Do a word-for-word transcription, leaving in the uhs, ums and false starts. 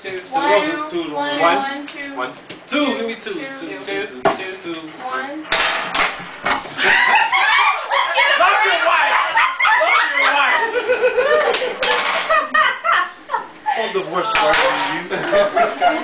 two, two. One, Two, two, one, one, one, two. one, two. Give me two, Two, two, two, two, two, two. One. Love your wife. Love your wife. Oh, the worst part of you.